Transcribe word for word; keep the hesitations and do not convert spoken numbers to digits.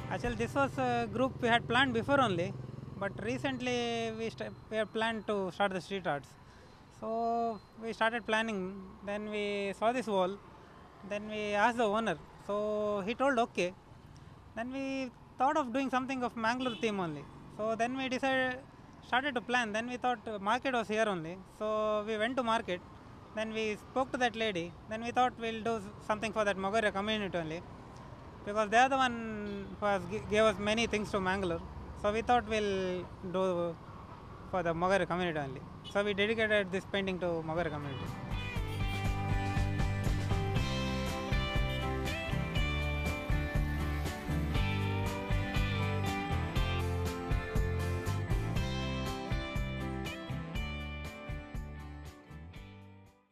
Actually, this was a group we had planned before only, but recently we, st- we have planned to start the street arts. So we started planning. Then we saw this wall. Then we asked the owner. So he told okay. Then we thought of doing something of Mangalore theme only. So then we decided, started to plan. Then we thought uh, market was here only. So we went to market. Then we spoke to that lady. Then we thought we'll do something for that Mogoria community only, because they are the one who has gave us many things to Mangalore. So we thought we'll do for the Mogoria community only. So we dedicated this painting to Mogoria community.